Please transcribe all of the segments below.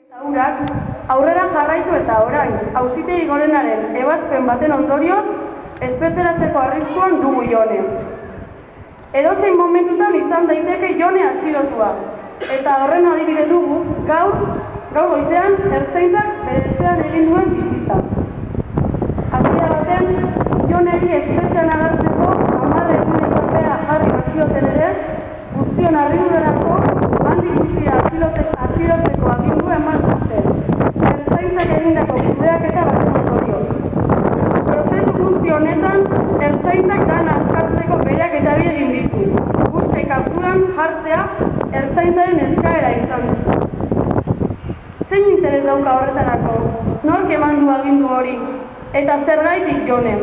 Urak aurrera jarraitu eta orain Auzitegi Gorenaren ebazpen baten ondorioz espetxeratzeko arriskuan dugu Jone. Edozein momentutan izan daiteke Jone atxilotua eta horren adibide dugu gaur goizean ertzaintzak bere etxean egin duen bizitza. Hasiera baten Joneri espetxean agertzeko 10 eguneko epea jarri bazioten ere guztion harridurarako handik guztira atxilotzeko agindua eman zuten. Ertzaintzak egindako kudeaketa baten ondorioz. Prozesu guzti honetan, ertzaintzak dana askatzeko bereak eta bi egin ditu. Guzti kapturan jartzea ertzaintzaren eskaera izan du. Zein interes dauka horretarako? Nork eman du agindu hori? Eta zergaitik Jone?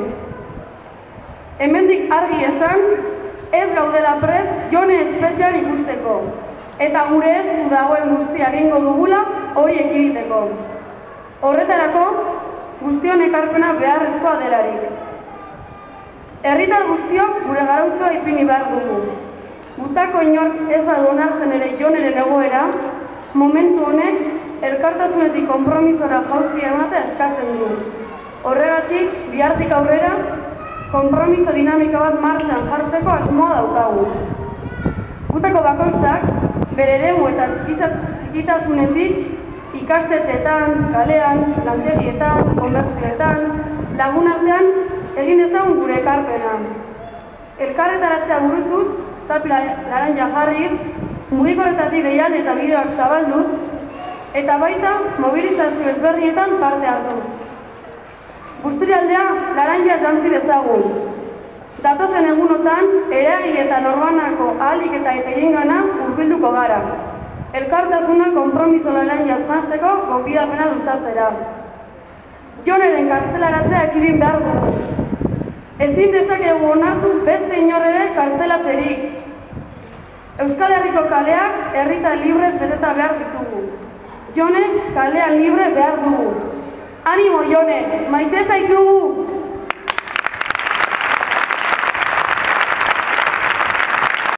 Hemendik argi esan, ez gaudela prest Jone espetxean ikusteko. Eta gure esku dagoen guztia egingo dugula hori ekiditeko. Horretarako, guztion ekarpena beharrezkoa delarik. Herritar guztiok gure garautzoa ipini behar dugu. Gutako inork ez da onartzen ere Joneren egoera, momentu honek elkartasunetik konpromisora jauzi ematea eskatzen du. Horregatik, bihartik aurrera, konpromiso dinamika bat martxan jartzeko asmoa daukagu. Gutako bakoitzak, bere eremu eta txikitasunetik ikastetxeetan, kalean, lantegietan, konbertzioetan, lagunartean egin dezagun gure ekarpena. Elkarretaratzea burutuz, zapi laranja jarriz, mugikorretatik deialdi eta bideoak zabalduz, eta baita mobilizazio ezberrietan parte hartuz. Busturialdea laranja jantzi dezagun. Datozen egunotan, eragile eta norbanako ahalik eta egingana hurbilduko gara. Elkartasuna konpromiso laranjaz janzteko gonbidapena luzatzera. Joneren kartzelaratzea ekidin behar dugu. Ezin dezakegu onartu beste inor ere kartzelatzerik. Euskal Herriko kaleak herritar librez beteta behar ditugu. Jone kalean libre behar dugu. Animo Jone, maite zaitugu!